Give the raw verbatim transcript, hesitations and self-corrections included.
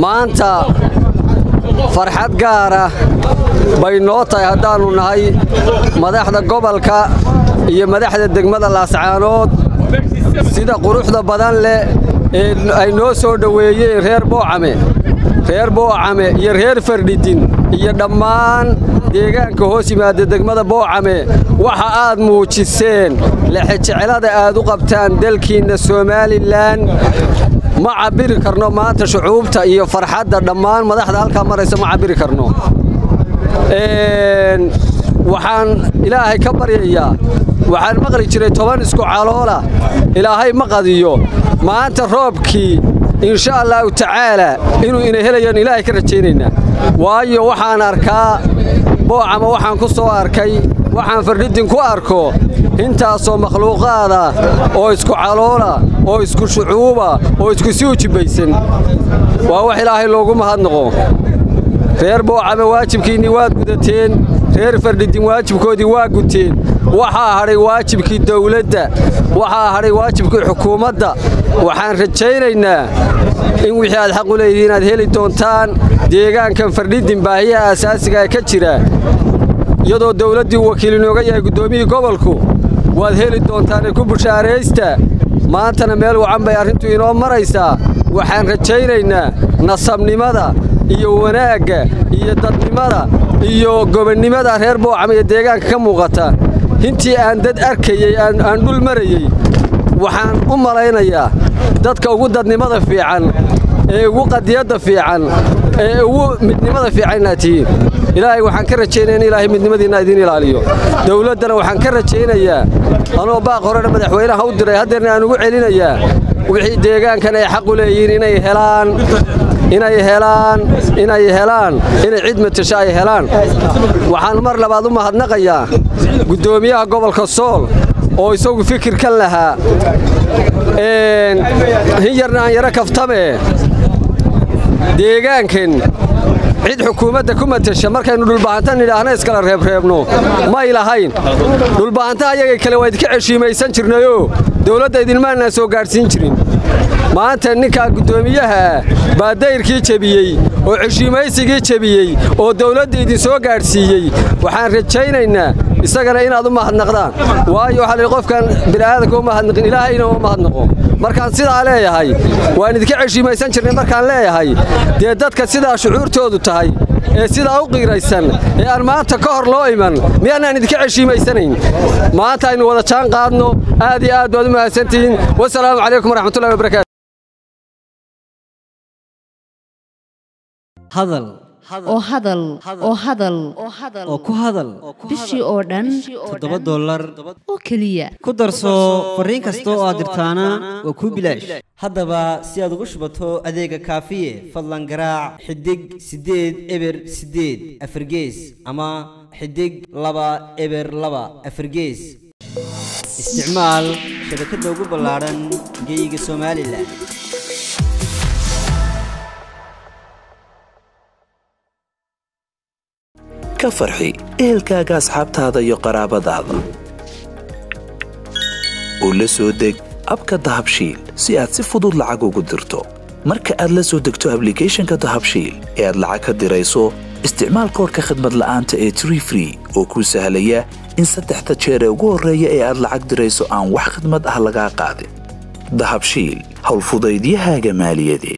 maanta farxad gaara bay noo tahay haddaannu nahay madaxda gobolka iyo madaxda degmada Laascaanood sida quruxda badan leh ee ay noo soo dhaweeyeen reer Boocame reer Boocame iyo reer Fardhidin iyo dhammaan deegaanka hoos yimaada degmada Boocame waxa aad muujiseen lixjeclada aad u qabtaan dalkiina Soomaaliland ma cabiri karno maanta shucuubta iyo farxadda dhammaan madaxda halka maraysa ma cabiri karno een waxaan ilaahay ka baryayaa waxaan maqli jiray toban isku caloola ilaahay ma qadiyo maanta roobkii insha Allah ta'ala inuu ina helayaan ilaahay ka rajeynayna waayo waxaan arkaa Boocama waxaan ku soo arkay waxaan Fardhidin ku arko intaasoo makhluuqaada oo isku caloola oo isku shucuuba oo isku sii jibaysan waa wax ilaahay loogu mahadnaqo reer Boocame waajibkiini waad gudateen reer Fardhidin waajibkoodii waa guteen waxa haray waajibkii dawladda waxa haray waajibkii xukuumadda waxaan rajaynaynaa in wixii aad xaq u leeyihiin aad heli doontaan deegaankan Fardhidin baahiyaha asaasiga ka jira iyadoo dawladdii wakiil inooga yahay gudoomiyii gobolku waad heli doontaan ku bushaareysta maantana meel wacan bay arrintu inoo maraysaa waxaan rajaynaynaa nasabnimada iyo wanaagga iyo dadnimada iyo gobonnimada reer Boocame iyo deegaanka ka muuqata intii aan dad arkayay aan dhul marayay waxaan u malaynayaa dadka ugu dadnimada fiican ee ugu qadiyada fiican ee ugu midnimada fiican naatiin ilaahay waxaan ka rajaynaynaa ilaahay midnimadiina idin ilaaliyo dawladdana waxaan ka rajaynayaa anoo baaq hore madaxweynaha u diray hadeerna aan ugu celinayaa wixii deegaankan ay xaq u leeyihiin inay helaan inay helaan inay helaan inay cid matasha ay helaan waxaan mar labaad u mahadnaqayaa gudoomiyaha gobolka Sool oo isagu fikir kan lahaa een hiyarna aan yara kaftame deegaankan cid xukuumadda ku matasha markaynu dhulbaantan nidhaahna iskala reeb reebno ma ilahayn dhulbaanta ayaga kale waa idinka ceshiimaysan jirnayo dawladda idin maana soo gaarsiin jirin maanta ninka gudoomiyaha baa dayrkii jabiyay oo ceshiimaysigii jabiyay oo dawladda idin soo gaarsiiyay waxaan rajaynaynaa isagana inaad u mahadnaqdaan waayo waxa qofkan bini'aadamka u mahadnaqin ilaahayna u mahadnaqo markaan sidaa leeyahay waan idinka ceshiimaysan jirnay markaan leeyahay dee dadka sidaa shucuurtoodu tahay ee sidaa u qiiraysan ee aan maanta ka hor loo iman miyaan idinka ceshiimaysanayn maanta aynu wada jaan qaadno aad iyo aad baad u mahadsantihiin wassalaamu calaykum waraxmatullaahi wabarakaatu hadal oo hadal oo hadal oo ku hadal bishii oo dhan toddoba dollar oo kaliya ku darso fariin kasta oo aad dirtaana waa ku bilaash haddaba si aad ugu shubato adeega kaafiye fadlan garaac xidig sideed eber sideed afargees ama xidig laba eber laba afargees isticmaal shabakadda ugu ballaaran geyga Soomaaliland ka farxi ehelkaaga asxaabtaada iyo qaraabadaada oo la soo deg abka dahabshiil si aad si fudud lacag ugu dirto marka aad la soo degto applicationka dahabshiil ee aad lacag ka dirayso isticmaal koodka khidmad la'aanta ee three free oo kuu sahlaya in saddexda jeer ee ugu horreeya ee aad lacag dirayso aan wax khidmad ah lagaa qaadin dahabshiil howlfudaydiyahaaga maaliyadeed